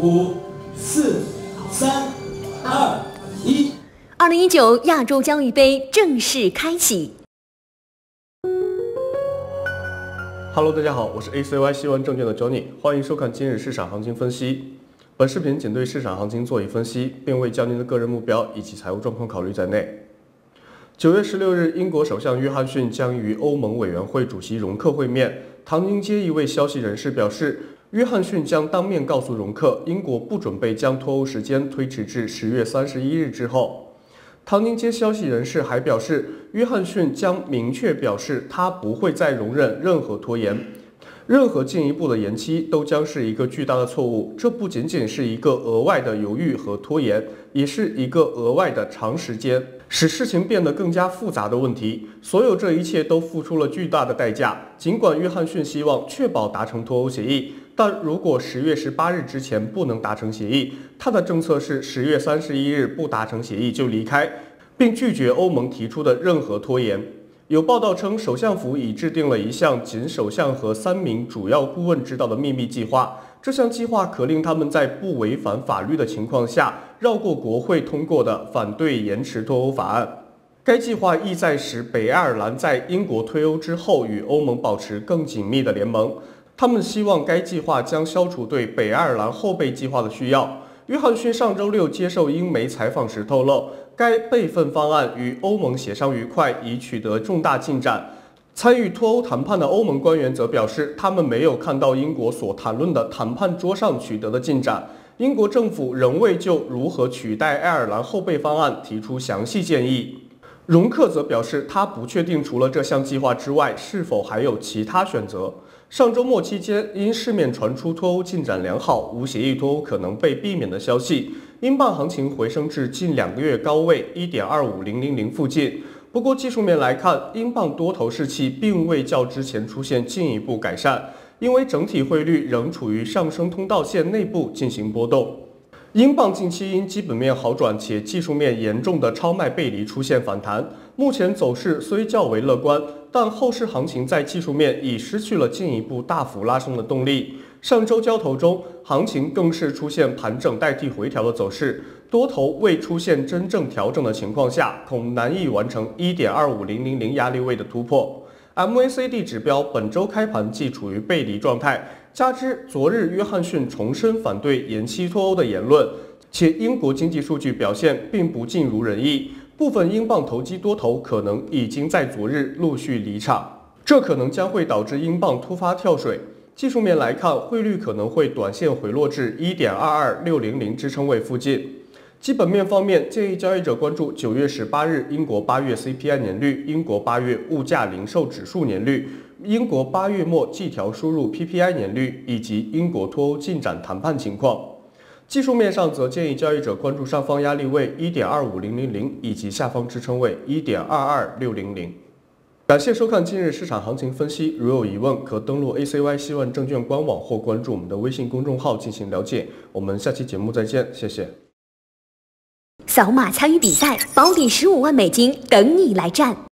5、4、3、2、1。 2019亚洲交易杯正式开启。 Hello， 大家好，我是 ACY 希望证券的 Johnny， 欢迎收看今日市场行情分析。本视频仅对市场行情做一分析，并未将您的个人目标以及财务状况考虑在内。9月16日，英国首相约翰逊将与欧盟委员会主席容克会面。唐宁街一位消息人士表示，约翰逊将当面告诉容克，英国不准备将脱欧时间推迟至10月31日之后。唐宁街消息人士还表示，约翰逊将明确表示他不会再容忍任何拖延，任何进一步的延期都将是一个巨大的错误。这不仅仅是一个额外的犹豫和拖延，也是一个额外的长时间，使事情变得更加复杂的问题。所有这一切都付出了巨大的代价。尽管约翰逊希望确保达成脱欧协议，但如果10月18日之前不能达成协议，他的政策是10月31日不达成协议就离开，并拒绝欧盟提出的任何拖延。有报道称，首相府已制定了一项仅首相和3名主要顾问知道的秘密计划。这项计划可令他们在不违反法律的情况下，绕过国会通过的反对延迟脱欧法案。该计划意在使北爱尔兰在英国退欧之后与欧盟保持更紧密的联盟。他们希望该计划将消除对北爱尔兰后备计划的需要。约翰逊上周六接受英媒采访时透露，该备份方案与欧盟协商愉快，已取得重大进展。参与脱欧谈判的欧盟官员则表示，他们没有看到英国所谈论的谈判桌上取得的进展。英国政府仍未就如何取代爱尔兰后备方案提出详细建议。容克则表示，他不确定除了这项计划之外，是否还有其他选择。上周末期间，因市面传出脱欧进展良好，无协议脱欧可能被避免的消息，英镑行情回升至近2个月高位 1.25000 附近。不过技术面来看，英镑多头士气并未较之前出现进一步改善，因为整体汇率仍处于上升通道线内部进行波动。英镑近期因基本面好转且技术面严重的超卖背离出现反弹，目前走势虽较为乐观，但后市行情在技术面已失去了进一步大幅拉升的动力。上周交投中，行情更是出现盘整代替回调的走势，多头未出现真正调整的情况下，恐难以完成 1.25000 压力位的突破。MACD 指标本周开盘即处于背离状态，加之昨日约翰逊重申反对延期脱欧的言论，且英国经济数据表现并不尽如人意，部分英镑投机多头可能已经在昨日陆续离场，这可能将会导致英镑突发跳水。技术面来看，汇率可能会短线回落至 1.22600 支撑位附近。基本面方面，建议交易者关注9月18日英国8月 CPI 年率、英国8月物价零售指数年率、英国8月末季调输入 PPI 年率以及英国脱欧进展谈判情况。技术面上则建议交易者关注上方压力位 1.25000 以及下方支撑位 1.22600。感谢收看今日市场行情分析，如有疑问可登录 ACY 希望证券官网或关注我们的微信公众号进行了解。我们下期节目再见，谢谢。 扫码参与比赛，保底15万美金等你来战。